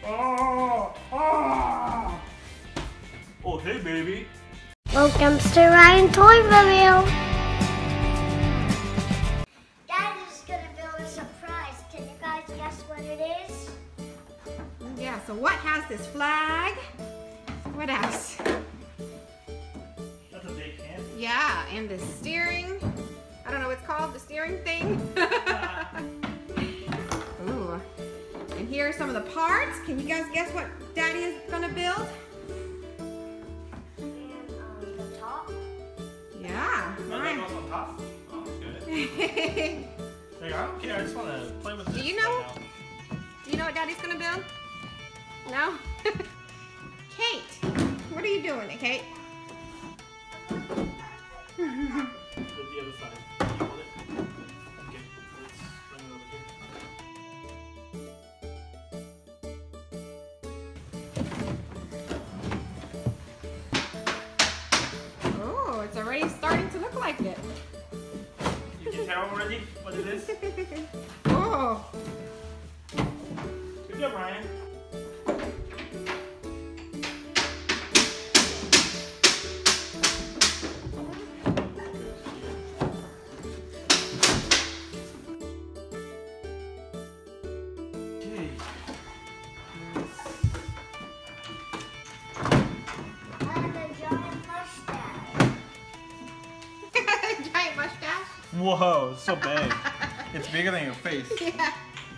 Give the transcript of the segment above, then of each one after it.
Oh, hey, baby. Welcome to Ryan ToysReview. Dad is going to build a surprise. Can you guys guess what it is? Yeah, so what has this flag? What else? That's a big hand. Yeah, and the steering. I don't know what it's called, the steering thing. Ooh. And here are some of the parts. Can you guys guess what Daddy is gonna build? And the top. Yeah. Nothing else on top? Oh, good. Hey, I don't care. I just want to play with this. Do you know? Right now. Do you know what Daddy's gonna build? No? Kate, what are you doing, Kate? With the other side. You hold it? Okay, let's bring it over here. Oh, it's already starting to look like it. You can tell already what it is? Oh. Good job, Ryan. Giant mustache. Whoa, it's so big. It's bigger than your face. Yeah.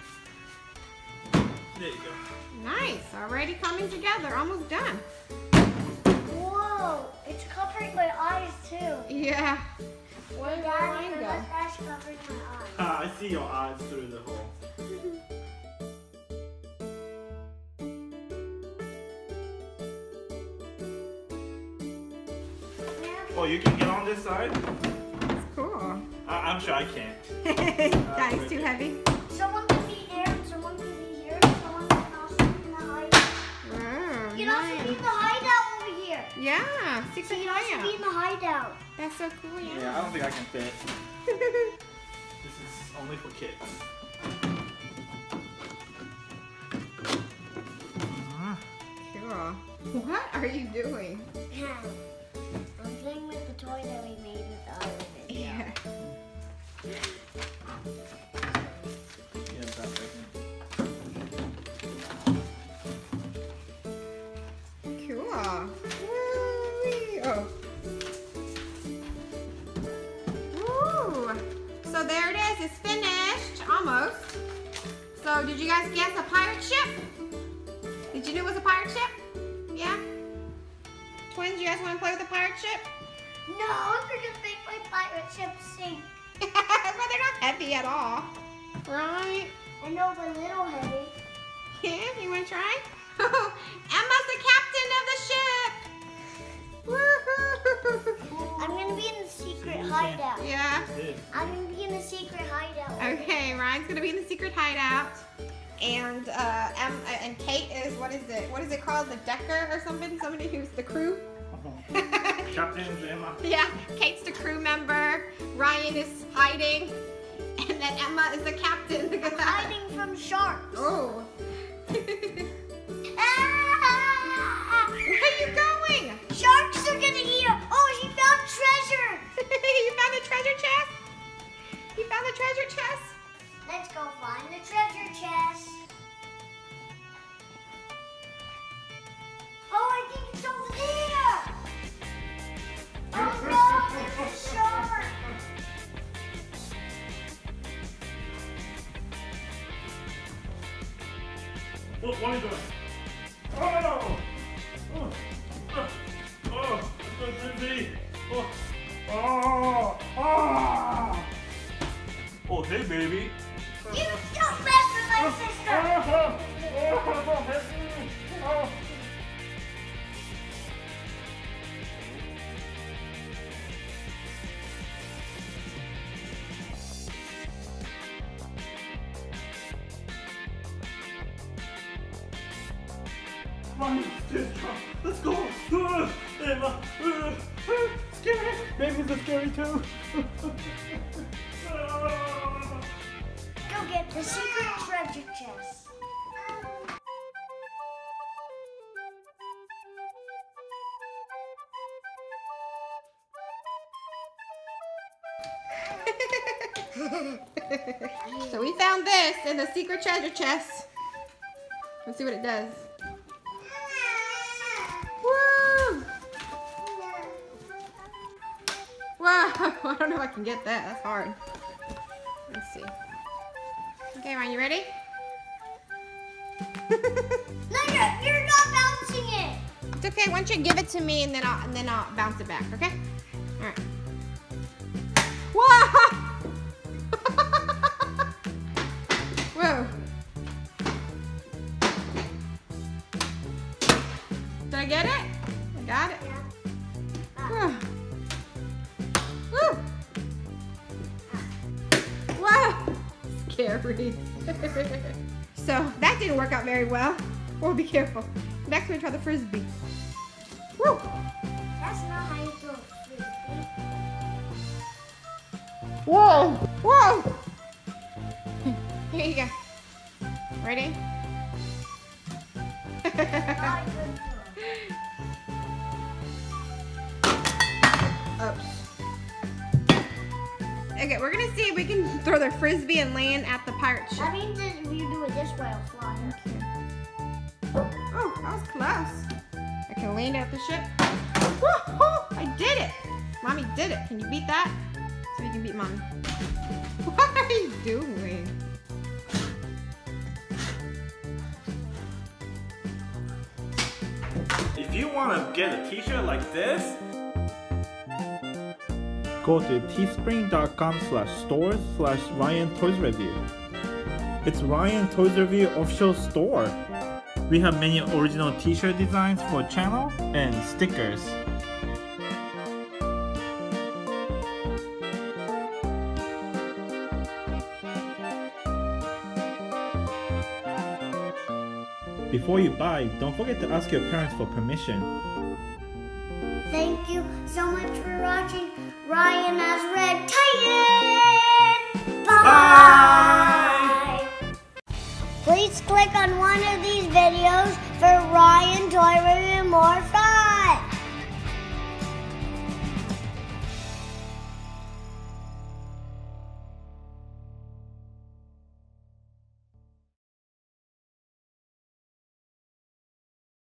There you go. Nice. Already coming together. Almost done. Whoa, it's covering my eyes too. Yeah. Where did Daddy, mine the go? mustache covering my eyes. I see your eyes through the hole. Oh, you can get on this side? That's cool. I'm sure I can't. Daddy's too heavy. Someone can be here, someone can be here, someone can also be in the hideout. Oh, You can also be nice. in the hideout over here. Yeah, So secret you can also be hideout. in the hideout. That's so cool, Yeah, I yeah. don't think I can fit. This is only for kids. Cool. What are you doing? I'm playing with the toy that we made with the other video. Yeah. Yeah, that's right. Cool. Woo-wee. Oh. Woo. So there it is. It's finished. Almost. So did you guys guess a pirate ship? Did you know it was a pirate ship? Yeah? Twins, you guys want to play with a pirate ship? No, I'm gonna make my pirate ship sink. But they're not heavy at all. Right? I know, but a little heavy. Yeah, you want to try? Emma's the captain of the ship! Woohoo! I'm gonna be in the secret hideout. Yeah. I'm gonna be in the secret hideout. Okay, Ryan's gonna be in the secret hideout. And and Kate is, what is it called? The decker or something? Somebody who's the crew? Captain Emma. Yeah, Kate's the crew member. Ryan is hiding. And then Emma is the captain. I'm hiding from sharks. Oh. Ah! Where are you going? Sharks are gonna eat her. Oh, she found treasure. You found the treasure chest? You found the treasure chest? Let's go find the treasure chest. Oh, I think it's over there. Oh no, there's a shark. What are you doing? Oh! I'm so dizzy. Oh, hey, baby. You don't mess with my sister. Ryan, let's go. Emma. Scary. Babies are scary too. Go get the secret treasure chest. So we found this in the secret treasure chest. Let's see what it does. Woo! Wow! I don't know if I can get that. That's hard. Let's see. Okay, Ryan, you ready? No, you're not bouncing it. It's okay. Why don't you give it to me and then I'll bounce it back. Okay? All right. Whoa! Whoa! Did I get it? I got it. Whoa! Woo! Whoa! Scary. So that didn't work out very well. Well, be careful. Next, we try the frisbee. Woo! That's not how you throw a frisbee. Whoa! Whoa! Here you go. Ready? Not a good throw. Oops. Okay, we're gonna see if we can throw the frisbee and land at the pirate ship. That means that if you do it this way, it'll fly up. Oh, that was close. I can land at the ship. Woo-hoo! I did it! Mommy did it. Can you beat that? So you can beat Mommy. What are you doing? If you want to get a t-shirt like this, go to teespring.com/stores/Ryan ToysReview. It's Ryan ToysReview official store. We have many original t-shirt designs for channel and stickers. Before you buy, don't forget to ask your parents for permission. Thank you so much for watching Ryan as Red Titan. Bye. Please click on one of these videos for Ryan ToysReview more fun.